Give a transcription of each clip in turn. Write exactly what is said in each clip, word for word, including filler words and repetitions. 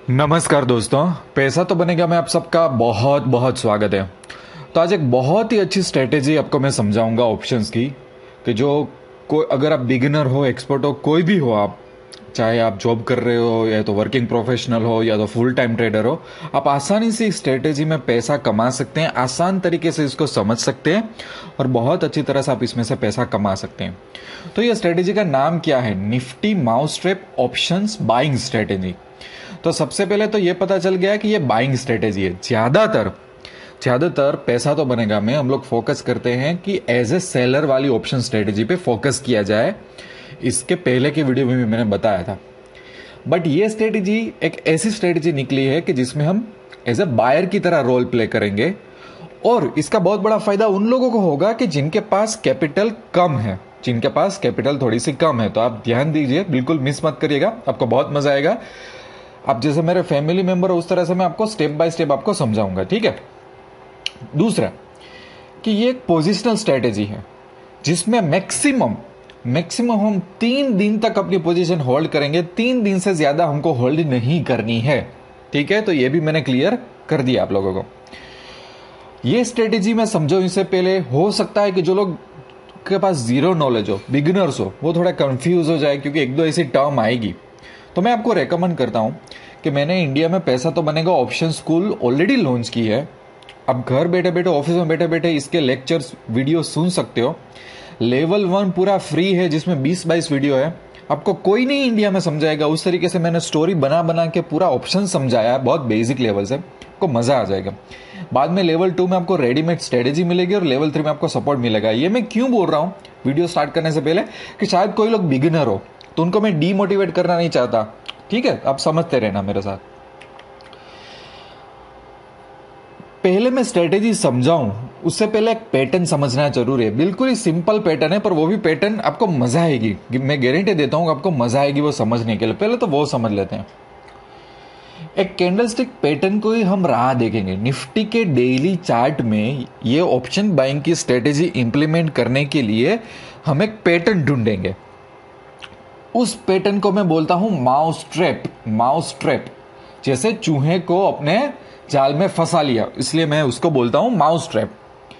नमस्कार दोस्तों, पैसा तो बनेगा में आप सबका बहुत बहुत स्वागत है। तो आज एक बहुत ही अच्छी स्ट्रेटेजी आपको मैं समझाऊंगा ऑप्शंस की, कि जो कोई अगर आप बिगिनर हो, एक्सपर्ट हो, कोई भी हो, आप चाहे आप जॉब कर रहे हो या तो वर्किंग प्रोफेशनल हो या तो फुल टाइम ट्रेडर हो, आप आसानी से इस स्ट्रेटेजी में पैसा कमा सकते हैं, आसान तरीके से इसको समझ सकते हैं और बहुत अच्छी तरह से आप इसमें से पैसा कमा सकते हैं। तो ये स्ट्रेटेजी का नाम क्या है? Nifty mouse trap options buying strategy. तो सबसे पहले तो ये पता चल गया कि ये बाइंग स्ट्रेटेजी है। ज्यादातर ज्यादातर पैसा तो बनेगा में हम लोग फोकस करते हैं कि एज ए सेलर वाली ऑप्शन स्ट्रेटेजी पे फोकस किया जाए। इसके पहले के वीडियो में भी मैंने बताया था। बट ये स्ट्रेटेजी एक ऐसी स्ट्रेटेजी निकली है कि जिसमें हम एज ए बायर की तरह रोल प्ले करेंगे, और इसका बहुत बड़ा फायदा उन लोगों को होगा कि जिनके पास कैपिटल कम है, जिनके पास कैपिटल थोड़ी सी कम है। तो आप ध्यान दीजिए, बिल्कुल मिस मत करिएगा, आपको बहुत मजा आएगा। आप जैसे मेरे फैमिली मेंबर हो उस तरह से मैं आपको स्टेप बाय स्टेप आपको समझाऊंगा, ठीक है। दूसरा कि ये एक पोजिशनल स्ट्रेटेजी है जिसमें मैक्सिमम मैक्सिमम हम तीन दिन तक अपनी पोजीशन होल्ड करेंगे। तीन दिन से ज्यादा हमको होल्ड नहीं करनी है, ठीक है। तो ये भी मैंने क्लियर कर दिया आप लोगों को। ये स्ट्रेटेजी मैं समझो इससे पहले हो सकता है कि जो लोग के पास जीरो नॉलेज हो, बिगिनर्स हो, वो थोड़ा कंफ्यूज हो जाए, क्योंकि एक दो ऐसी टर्म आएगी। तो मैं आपको रेकमेंड करता हूं कि मैंने इंडिया में पैसा तो बनेगा ऑप्शन स्कूल ऑलरेडी लॉन्च की है। अब घर बैठे बैठे, ऑफिस में बैठे बैठे इसके लेक्चर्स वीडियो सुन सकते हो। लेवल वन पूरा फ्री है, जिसमें बीस बाईस वीडियो है। आपको कोई नहीं इंडिया में समझाएगा, उस तरीके से मैंने स्टोरी बना बना के पूरा ऑप्शन समझाया है, बहुत बेसिक लेवल से। आपको मजा आ जाएगा। बाद में लेवल टू में आपको रेडीमेड स्ट्रेटेजी मिलेगी और लेवल थ्री में आपको सपोर्ट मिलेगा। ये मैं क्यों बोल रहा हूँ वीडियो स्टार्ट करने से पहले, कि शायद कोई लोग बिगिनर हो तो उनको मैं डीमोटिवेट करना नहीं चाहता, ठीक है। आप समझते रहना मेरे साथ। पहले मैं स्ट्रेटेजी समझाऊं उससे पहले एक पैटर्न समझना जरूरी है। बिल्कुल ही सिंपल पैटर्न है, पर वो भी पैटर्न आपको मजा आएगी, मैं गारंटी देता हूं आपको मजा आएगी वो समझने के लिए। पहले तो वो समझ लेते हैं। एक कैंडलस्टिक पैटर्न को ही हम राह देखेंगे। निफ्टी के डेली चार्ट में ये ऑप्शन बाइंग की स्ट्रेटेजी इंप्लीमेंट करने के लिए हम एक पैटर्न ढूंढेंगे। उस पैटर्न को मैं बोलता हूं माउस ट्रैप। माउस ट्रैप जैसे चूहे को अपने जाल में फंसा लिया, इसलिए मैं उसको बोलता हूं माउस ट्रैप।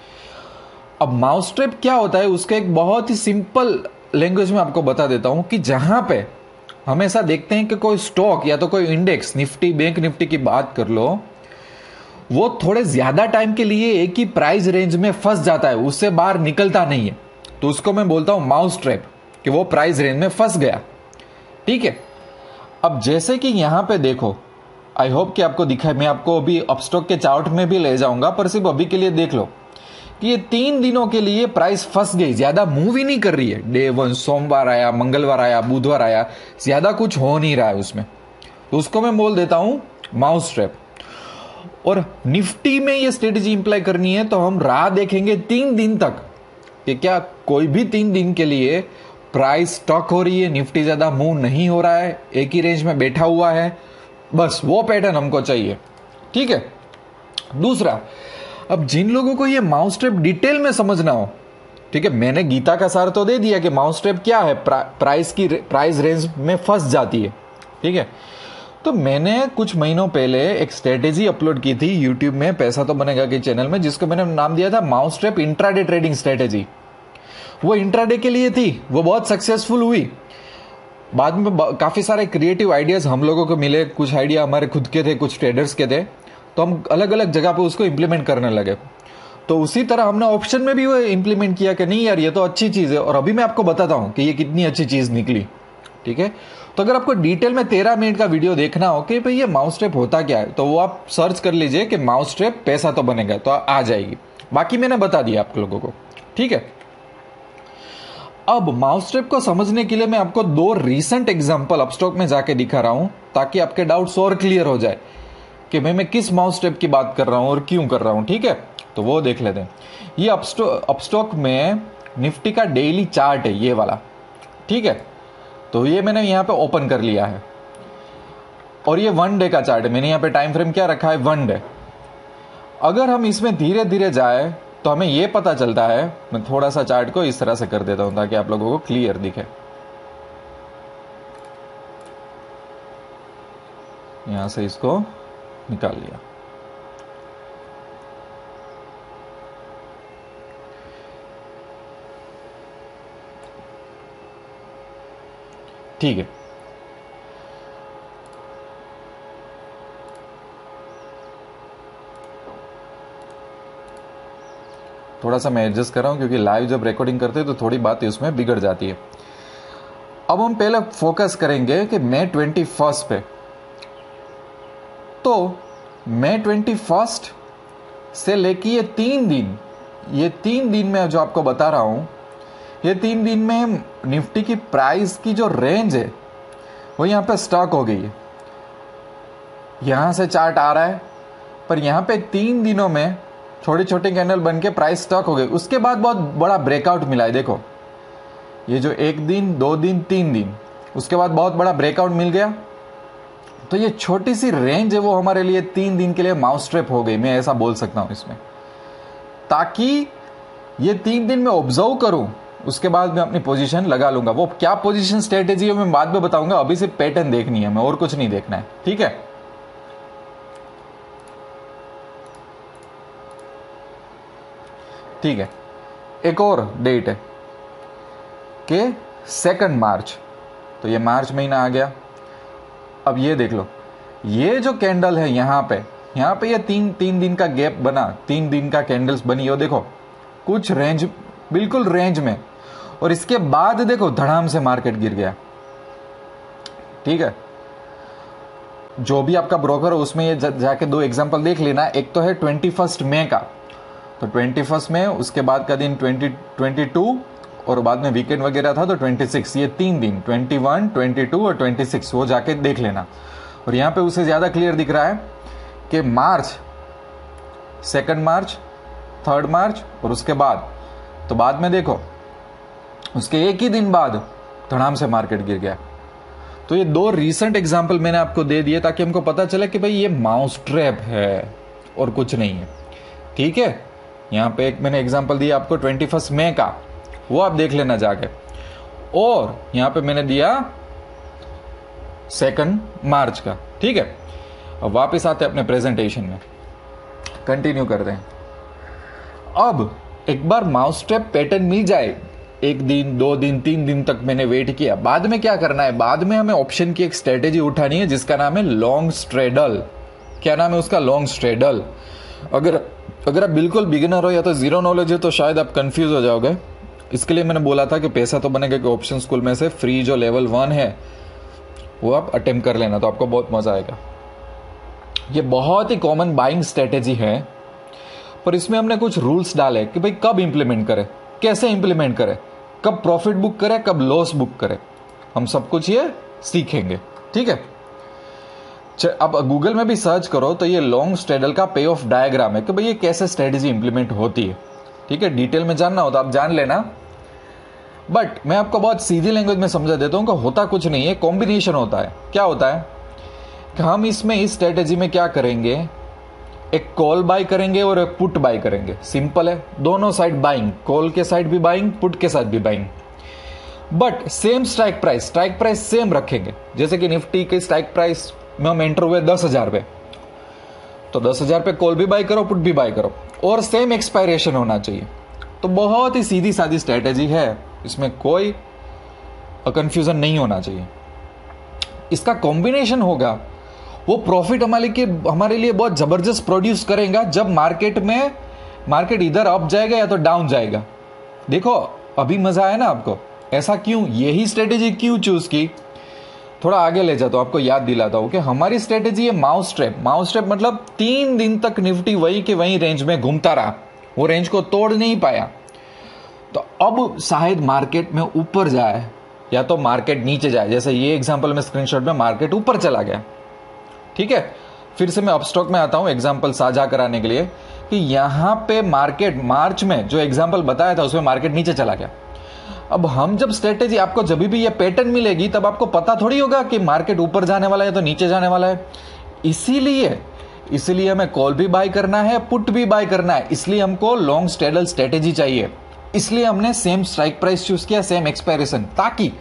अब माउस ट्रैप क्या होता है, उसका एक बहुत ही सिंपल लैंग्वेज में आपको बता देता हूं कि जहां पे हमेशा देखते हैं कि कोई स्टॉक या तो कोई इंडेक्स, निफ्टी, बैंक निफ्टी की बात कर लो, वो थोड़े ज्यादा टाइम के लिए एक ही प्राइस रेंज में फंस जाता है, उससे बाहर निकलता नहीं है, तो उसको मैं बोलता हूं माउस ट्रैप, कि वो प्राइस रेंज में फंस गया, ठीक है। अब जैसे कि यहां पे देखो, आई होप कि आपको दिखा, मैं आपको अभी अपस्टॉक के चार्ट में भी ले जाऊंगा, पर सिर्फ अभी के लिए देख लो कि ये तीन दिनों के लिए प्राइस फंस गई, ज्यादा मूव ही नहीं कर रही है। डे वन, सोमवार आया, मंगलवार आया, बुधवार आया, ज्यादा कुछ हो नहीं रहा है उसमें, तो उसको मैं बोल देता हूं माउस ट्रैप। और निफ्टी में ये स्ट्रेटेजी इंप्लाई करनी है तो हम राह देखेंगे तीन दिन तक कि क्या कोई भी तीन दिन के लिए प्राइस स्टॉक हो रही है, निफ्टी ज्यादा मूव नहीं हो रहा है, एक ही रेंज में बैठा हुआ है, बस वो पैटर्न हमको चाहिए, ठीक है। दूसरा, अब जिन लोगों को ये माउस ट्रैप डिटेल में समझना हो, ठीक है, मैंने गीता का सार तो दे दिया कि माउस ट्रैप क्या है, प्रा, प्राइस की प्राइस रेंज में फंस जाती है, ठीक है। तो मैंने कुछ महीनों पहले एक स्ट्रेटेजी अपलोड की थी यूट्यूब में, पैसा तो बनेगा के चैनल में, जिसको मैंने नाम दिया था mouse trap intraday trading strategy. वो इंट्राडे के लिए थी, वो बहुत सक्सेसफुल हुई। बाद में काफी सारे क्रिएटिव आइडियाज हम लोगों को मिले, कुछ आइडिया हमारे खुद के थे, कुछ ट्रेडर्स के थे, तो हम अलग अलग जगह पे उसको इंप्लीमेंट करने लगे। तो उसी तरह हमने ऑप्शन में भी वो इंप्लीमेंट किया कि नहीं यार ये तो अच्छी चीज है, और अभी मैं आपको बताता हूं कि ये कितनी अच्छी चीज निकली, ठीक है। तो अगर आपको डिटेल में तेरह मिनट का वीडियो देखना हो कि भाई ये माउस ट्रैप होता क्या है, तो वो आप सर्च कर लीजिए कि माउस ट्रैप पैसा तो बनेगा, तो आ जाएगी। बाकी मैंने बता दिया आप लोगों को, ठीक है। अब माउस ट्रैप को समझने के लिए मैं आपको दो रीसेंट एग्जांपल अपस्टॉक में जाके दिखा रहा हूं, ताकि आपके डाउट्स और क्लियर हो जाए कि मैं मैं किस माउस ट्रैप की बात कर रहा हूं और क्यों कर रहा हूं, ठीक है। तो वो देख लेते हैं। ये अपस्टॉक अपस्टॉक में निफ्टी का डेली चार्ट है, ये वाला, ठीक है। तो ये मैंने यहां पे ओपन कर लिया है, और ये वन डे का चार्ट है। मैंने यहां पे टाइम फ्रेम क्या रखा है, वन डे। अगर हम इसमें धीरे धीरे जाए तो हमें यह पता चलता है, मैं थोड़ा सा चार्ट को इस तरह से कर देता हूं ताकि आप लोगों को क्लियर दिखे। यहां से इसको निकाल लिया। ठीक है, थोड़ा सा मैं एडजस्ट कर रहा हूं क्योंकि लाइव जब रिकॉर्डिंग करते हैं तो थोड़ी बात उसमें बिगड़ जाती है। अब हम पहले फोकस करेंगे कि मई ट्वेंटी फर्स्ट पे। तो मई ट्वेंटी फर्स्ट से लेके ये तीन दिन ये तीन दिन में जो आपको बता रहा हूं, ये तीन दिन में निफ्टी की प्राइस की जो रेंज है वो यहां पे स्टक हो गई है। यहां से चार्ट आ रहा है, पर यहां पे तीन दिनों में छोटी छोटी कैंडल बन के प्राइस स्टक हो गई। उसके बाद बहुत बड़ा ब्रेकआउट मिला है। देखो ये जो एक दिन, दो दिन, तीन दिन, उसके बाद बहुत बड़ा ब्रेकआउट मिल गया। तो ये छोटी सी रेंज है वो हमारे लिए तीन दिन के लिए माउस ट्रैप हो गई, मैं ऐसा बोल सकता हूं इसमें। ताकि ये तीन दिन में ऑब्जर्व करूं, उसके बाद मैं अपनी पोजीशन लगा लूंगा। वो क्या पोजीशन स्ट्रेटेजी है मैं बाद में बताऊंगा, अभी सिर्फ पैटर्न देखनी है, मैं और कुछ नहीं देखना है। ठीक है, ठीक है। एक और डेट है कि सेकंड मार्च, तो ये मार्च महीना आ गया। अब ये देख लो, ये जो कैंडल है यहां पे यहां पे ये तीन तीन दिन का गैप बना, तीन दिन का कैंडल्स बनी हो, देखो कुछ रेंज, बिल्कुल रेंज में। और इसके बाद देखो धड़ाम से मार्केट गिर गया। ठीक है, जो भी आपका ब्रोकर है उसमें ये जाके दो एग्जांपल देख लेना। एक तो है ट्वेंटी फर्स्ट मई का, तो ट्वेंटी फर्स्ट में, उसके बाद का दिन ट्वेंटी ट्वेंटी टू, और बाद में वीकेंड वगैरह था तो ट्वेंटी सिक्स। ये तीन दिन ट्वेंटी वन, ट्वेंटी टू और ट्वेंटी सिक्स, वो जाके देख लेना। और यहां पे उससे ज्यादा क्लियर दिख रहा है कि मार्च, सेकंड मार्च, थर्ड मार्च और उसके बाद, तो बाद में देखो उसके एक ही दिन बाद धड़ाम से मार्केट गिर गया। तो ये दो रीसेंट एग्जांपल मैंने आपको दे दिए ताकि हमको पता चले कि भाई ये माउस ट्रैप है और कुछ नहीं है। ठीक है, यहां पे एक मैंने एग्जांपल दिया आपको ट्वेंटी फर्स्ट मई का, वो आप देख लेना जाके। और यहां पे मैंने दिया सेकंड मार्च का। ठीक है, अब वापस आते हैं अपने प्रेजेंटेशन में, कंटिन्यू करते हैं। अब एक बार माउस ट्रैप पैटर्न मिल जाए, एक दिन, दो दिन, तीन दिन तक मैंने वेट किया, बाद में क्या करना है? बाद में हमें ऑप्शन की एक स्ट्रेटेजी उठानी है जिसका नाम है लॉन्ग स्ट्रेडल। क्या नाम है उसका? Long straddle. अगर अगर आप बिल्कुल बिगिनर हो या तो जीरो नॉलेज है तो शायद आप कंफ्यूज हो जाओगे। इसके लिए मैंने बोला था कि पैसा तो बनेगा कि ऑप्शन स्कूल में से फ्री जो लेवल वन है वो आप अटेम्प्ट कर लेना, तो आपको बहुत मजा आएगा। ये बहुत ही कॉमन बाइंग स्ट्रेटेजी है, पर इसमें हमने कुछ रूल्स डाले कि भाई कब इंप्लीमेंट करें, कैसे इंप्लीमेंट करें, कब प्रॉफिट बुक करें, कब लॉस बुक करें, हम सब कुछ ये सीखेंगे। ठीक है, अब गूगल में भी सर्च करो तो ये लॉन्ग स्ट्रेडल का पे ऑफ डायग्राम है कि भाई ये कैसे स्ट्रेटेजी इंप्लीमेंट होती है। ठीक है, डिटेल में जानना हो तो आप जान लेना, बट मैं आपको बहुत सीधी लैंग्वेज में समझा देता हूं कि होता कुछ नहीं है, कॉम्बिनेशन होता है। क्या होता है कि हम इसमें इस स्ट्रेटेजी में क्या करेंगे, एक कॉल बाय करेंगे और एक पुट बाय करेंगे। सिंपल है, दोनों साइड बाइंग, कॉल के साइड भी बाइंग, पुट के साइड भी buying, but same strike price, strike price same रखेंगे। जैसे कि निफ्टी के स्ट्राइक प्राइस में हम एंटर हुए दस हजार पे, तो दस हजार पे कॉल भी बाय करो, पुट भी बाय करो, और सेम एक्सपायरेशन होना चाहिए। तो बहुत ही सीधी सादी स्ट्रेटेजी है, इसमें कोई कंफ्यूजन नहीं होना चाहिए। इसका कॉम्बिनेशन होगा वो प्रॉफिट हमारे के हमारे लिए बहुत जबरदस्त प्रोड्यूस करेगा जब मार्केट में मार्केट इधर अप जाएगा या तो डाउन जाएगा। देखो अभी मजा आया ना आपको, ऐसा क्यों, यही स्ट्रेटेजी क्यों चूज की? थोड़ा आगे ले जाता हूं, आपको याद दिलाता हूं कि हमारी स्ट्रेटेजी है माउस ट्रैप। माउस ट्रैप मतलब तीन दिन तक निफ्टी वही के वही रेंज में घूमता रहा, वो रेंज को तोड़ नहीं पाया। तो अब शायद मार्केट में ऊपर जाए या तो मार्केट नीचे जाए। जैसे ये एग्जांपल में स्क्रीनशॉट में मार्केट ऊपर चला गया। ठीक है, फिर से मैं अपस्टॉक में आता हूं एग्जांपल साझा कराने के लिए कि यहां पे मार्केट मार्च में जो एग्जांपल बताया था उसमें मार्केट नीचे चला गया। अब हम जब स्ट्रेटेजी, आपको जब भी ये पैटर्न मिलेगी तब आपको पता थोड़ी होगा कि मार्केट ऊपर जाने वाला है तो नीचे जाने वाला है। इसीलिए इसीलिए हमें कॉल भी बाय करना है, पुट भी बाय करना है, इसलिए हमको लॉन्ग स्ट्रेडल स्ट्रेटेजी चाहिए। इसलिए हमने सेम स्ट्राइक प्राइस चूज किया, सेम एक्सपायरेशन, ताकि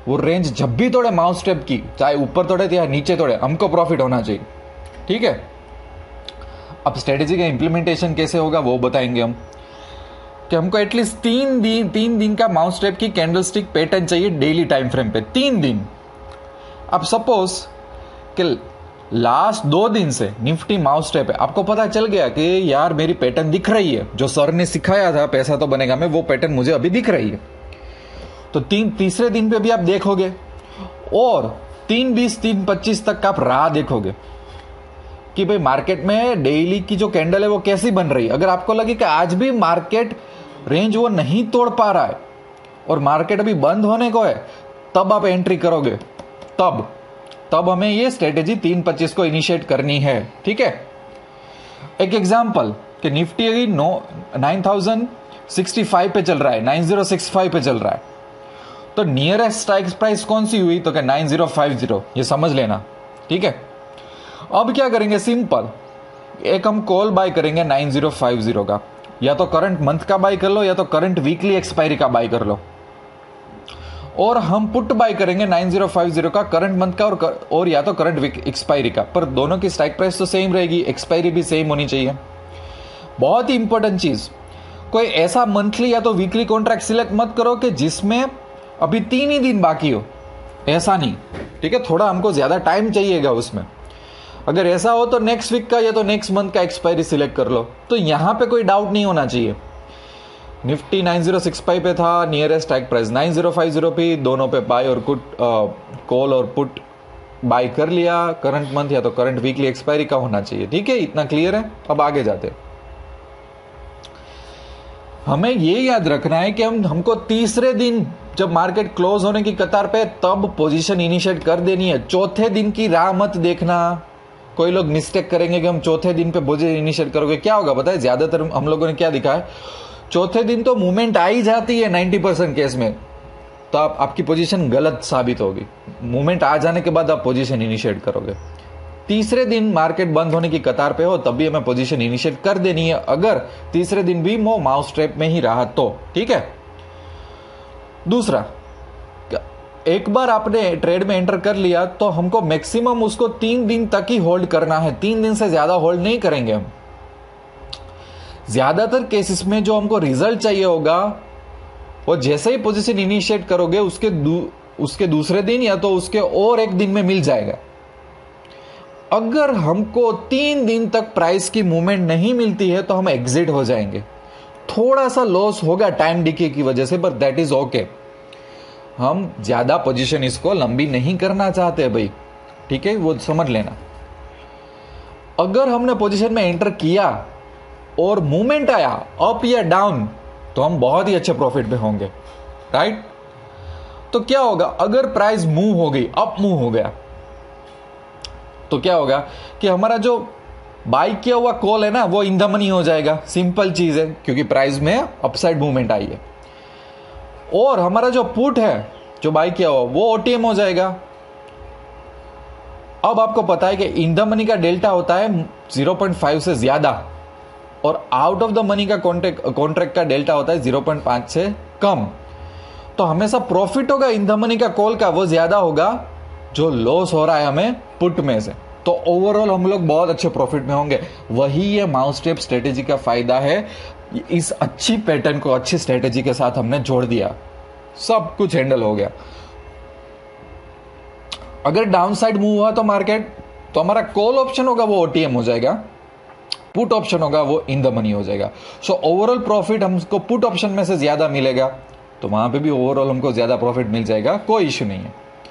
वो रेंज जब भी तोड़े माउस स्टेप की, चाहे ऊपर तोड़े या नीचे तोड़े, हमको प्रॉफिट होना चाहिए। ठीक है, अब स्ट्रेटेजी का इंप्लीमेंटेशन कैसे होगा वो बताएंगे हम, कि हमको एटलीस्ट तीन दिन तीन दिन का माउस स्टेप की कैंडलस्टिक पैटर्न चाहिए डेली टाइम फ्रेम पे, तीन दिन। अब सपोज कि लास्ट दो दिन से निफ्टी माउस स्टेप है, आपको पता चल गया कि यार मेरी पैटर्न दिख रही है, जो सर ने सिखाया था पैसा तो बनेगा में, वो पैटर्न मुझे अभी दिख रही है, तो तीन तीसरे दिन पे भी आप देखोगे और तीन बीस तीन पच्चीस तक का आप राह देखोगे कि भाई मार्केट में डेली की जो कैंडल है वो कैसी बन रही है। अगर आपको लगे कि आज भी मार्केट रेंज वो नहीं तोड़ पा रहा है और मार्केट अभी बंद होने को है, तब आप एंट्री करोगे, तब तब हमें ये स्ट्रेटेजी तीन पच्चीस को इनिशिएट करनी है। ठीक है, एक एग्जांपल कि निफ्टी अभी नो नाइन थाउजेंड सिक्सटी फाइव पे चल रहा है, नाइन जीरो सिक्स फाइव पे चल रहा है, तो नियरेस्ट स्ट्राइक प्राइस कौन सी हुई, तो क्या नाइन जीरो फाइव जीरो, ये समझ लेना। ठीक है, अब क्या करेंगे, सिंपल, एक हम कॉल बाय करेंगे नाइन जीरो फाइव जीरो का, या तो करंट मंथ का बाय कर लो या तो करंट वीकली एक्सपायरी का बाय कर लो, और हम पुट बाय करेंगे नाइन जीरो फाइव जीरो का करंट मंथ का और, कर, और या तो करंट एक्सपायरी का, पर दोनों की स्ट्राइक प्राइस तो सेम रहेगी, एक्सपायरी भी सेम होनी चाहिए। बहुत ही इंपॉर्टेंट चीज, कोई ऐसा मंथली या तो वीकली कॉन्ट्रैक्ट सिलेक्ट मत करो कि जिसमें अभी तीन ही दिन बाकी हो, ऐसा नहीं। ठीक है, थोड़ा हमको ज्यादा टाइम चाहिएगा उसमें। अगर ऐसा हो तो नेक्स्ट वीक का या तो नेक्स्ट मंथ का एक्सपायरी सिलेक्ट कर लो, तो यहां पे कोई डाउट नहीं होना चाहिए। Nifty nine zero six five पे था, nearest strike price nine zero five zero पे, दोनों पे बाय और पुट कॉल और पुट बाय कर लिया, करंट मंथ या तो करंट वीकली एक्सपायरी का होना चाहिए। ठीक है, इतना क्लियर है। अब आगे जाते हैं, हमें ये याद रखना है कि हम हमको तीसरे दिन जब मार्केट क्लोज होने की कतार पे तब पोजीशन इनिशिएट कर देनी है, चौथे दिन की राह मत देखना। कोई लोग मिस्टेक करेंगे कि हम चौथे दिन पे पोजीशन इनिशिएट करोगे, क्या होगा पता है, ज्यादातर हम लोगों ने क्या दिखा है, चौथे दिन तो मूवमेंट आ ही जाती है नाइन्टी परसेंट केस में, तो आप आपकी पोजीशन गलत साबित होगी। मूवमेंट आ जाने के बाद आप पोजीशन इनिशिएट करोगे। तीसरे दिन मार्केट बंद होने की कतार पे हो तब भी हमें पोजीशन इनिशिएट कर देनी है, अगर तीसरे दिन भी वो माउस ट्रैप में ही रहा तो। ठीक है, दूसरा, एक बार आपने ट्रेड में एंटर कर लिया तो हमको मैक्सिमम उसको तीन दिन तक ही होल्ड करना है, तीन दिन से ज्यादा होल्ड नहीं करेंगे हम। ज्यादातर केसेस में जो हमको रिजल्ट चाहिए होगा वो जैसे ही पोजीशन इनिशिएट करोगे उसके दू, उसके दूसरे दिन या तो उसके और एक दिन में मिल जाएगा। अगर हमको तीन दिन तक प्राइस की मूवमेंट नहीं मिलती है तो हम एग्जिट हो जाएंगे। थोड़ा सा लॉस होगा टाइम डिके की वजह से, पर दैट इज ओके। हम ज्यादा पोजीशन इसको लंबी नहीं करना चाहते भाई। ठीक है, वो समझ लेना। अगर हमने पोजीशन में एंटर किया और मूवमेंट आया अप या डाउन तो हम बहुत ही अच्छे प्रॉफिट पे होंगे, राइट। तो क्या होगा, अगर प्राइस मूव हो गई, अप मूव हो गया, तो क्या होगा कि हमारा जो बाय किया हुआ कॉल है ना वो इन द मनी हो जाएगा। सिंपल चीज है, क्योंकि प्राइस में अपसाइड मूवमेंट आई है। और हमारा जो पुट है जो बाय किया हुआ वो ओटीएम हो जाएगा। अब आपको पता है कि इन द मनी का डेल्टा होता है ज़ीरो पॉइंट फाइव से ज्यादा और आउट ऑफ द मनी का कॉन्ट्रैक्ट कॉन्ट्रैक्ट का डेल्टा होता है ज़ीरो पॉइंट फाइव से कम। तो हमेशा प्रॉफिट होगा इन द मनी का कॉल का वो ज्यादा होगा जो लॉस हो रहा है हमें पुट में से। तो ओवरऑल हम लोग बहुत अच्छे प्रॉफिट में होंगे। वही ये माउस ट्रैप स्ट्रेटेजी का फायदा है। इस अच्छी पैटर्न को अच्छी स्ट्रेटेजी के साथ हमने जोड़ दिया, सब कुछ हैंडल हो गया। अगर डाउन साइड मूव हुआ तो मार्केट, तो हमारा कॉल ऑप्शन होगा वो ओटीएम हो जाएगा, पुट ऑप्शन होगा वो इन द मनी हो जाएगा। सो ओवरऑल प्रॉफिट हमको पुट ऑप्शन में से ज्यादा मिलेगा, तो वहां पे भी ओवरऑल हमको ज्यादा प्रॉफिट मिल जाएगा, कोई इश्यू नहीं है।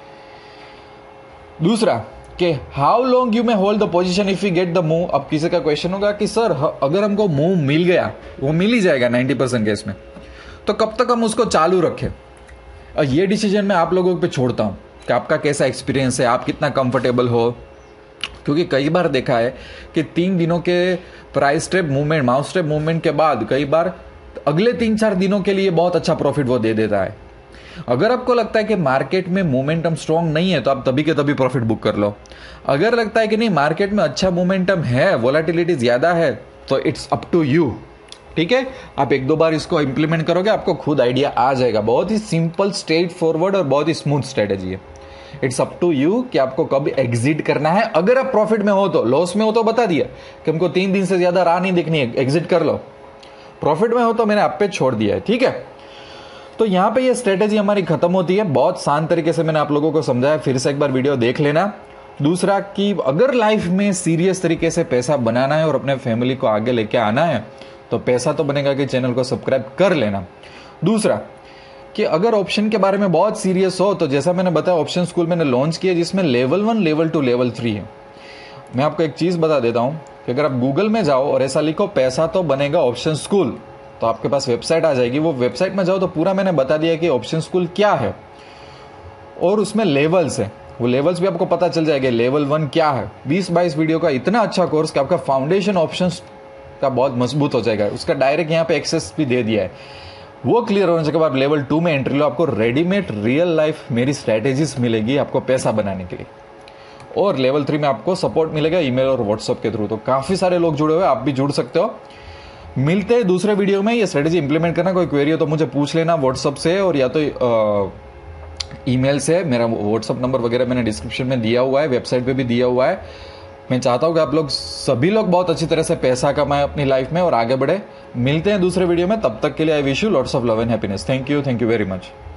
दूसरा कि how long you may hold the position if you get the move. अब किसी का क्वेश्चन होगा कि सर अगर हमको मूव मिल गया, वो मिल ही जाएगा नाइन्टी परसेंट केस में, तो कब तक हम उसको चालू रखें। और ये डिसीजन मैं आप लोगों पे छोड़ता हूं कि आपका कैसा एक्सपीरियंस है, आप कितना कंफर्टेबल हो। क्योंकि कई बार देखा है कि तीन दिनों के price trap movement, mouse trap movement के बाद कई बार अगले तीन चार दिनों के लिए बहुत अच्छा प्रॉफिट वो दे देता है। अगर आपको लगता है कि मार्केट में मोमेंटम स्ट्रांग नहीं है तो आप तभी के तभी प्रॉफिट बुक कर लो। अगर लगता है कि नहीं मार्केट में अच्छा मोमेंटम है, वोलेटिलिटी ज्यादा है, तो इट्स अप टू यू ठीक है, आप एक दो बार इसको इंप्लीमेंट करोगे, आपको खुद आइडिया आ जाएगा। बहुत ही सिंपल, स्ट्रेट फॉरवर्ड और बहुत ही स्मूथ स्ट्रेटेजी है। इट्स अप टू यू कि आपको कब एग्जिट करना है। अगर आप प्रॉफिट में हो तो, लॉस में हो तो बता दिया कि हमको तीन दिन से ज्यादा राह नहीं देखनी है, एग्जिट कर लो। प्रॉफिट में हो तो मैंने आप पे छोड़ दिया है, ठीक है। तो यहां पे ये स्ट्रेटेजी हमारी खत्म होती है। बहुत शांत तरीके से मैंने आप लोगों को समझाया, फिर से एक बार वीडियो देख लेना। दूसरा कि अगर लाइफ में सीरियस तरीके से पैसा बनाना है और अपने फैमिली को आगे लेके आना है तो पैसा तो बनेगा कि चैनल को सब्सक्राइब कर लेना। दूसरा कि अगर ऑप्शन के बारे में बहुत सीरियस हो तो जैसा मैंने बताया, ऑप्शन स्कूल मैंने लॉन्च किया जिसमें level one, level two, level three है। मैं आपको एक चीज बता देता हूं कि अगर आप गूगल में जाओ और ऐसा लिखो पैसा तो बनेगा ऑप्शन स्कूल, तो आपके पास वेबसाइट आ जाएगी। वो वेबसाइट में जाओ तो पूरा मैंने बता दिया कि ऑप्शन स्कूल क्या है और उसमें लेवल्स है। वो लेवल्स भी आपको पता चल जाएगा, लेवल वन क्या है। बीस बाईस वीडियो का इतना अच्छा कोर्स कि आपका फाउंडेशन ऑप्शंस का बहुत मजबूत हो जाएगा। उसका डायरेक्ट यहाँ पे एक्सेस भी दे दिया है। वो क्लियर होने के बाद लेवल टू में एंट्री लो, आपको रेडीमेड रियल लाइफ मेरी स्ट्रेटेजीज मिलेगी आपको पैसा बनाने के लिए। और लेवल थ्री में आपको सपोर्ट मिलेगा ईमेल और व्हाट्सएप के थ्रू। तो काफी सारे लोग जुड़े हुए, आप भी जुड़ सकते हो। मिलते हैं दूसरे वीडियो में। ये स्ट्रेटेजी इंप्लीमेंट करना, कोई क्वेरी हो तो मुझे पूछ लेना व्हाट्सएप से और या तो ईमेल से। मेरा व्हाट्सएप नंबर वगैरह मैंने डिस्क्रिप्शन में दिया हुआ है, वेबसाइट पे भी दिया हुआ है। मैं चाहता हूं कि आप लोग सभी लोग बहुत अच्छी तरह से पैसा कमाएं अपनी लाइफ में और आगे बढ़े। मिलते हैं दूसरे वीडियो में, तब तक के लिए I wish you lots of love and happiness. Thank you, thank you very much.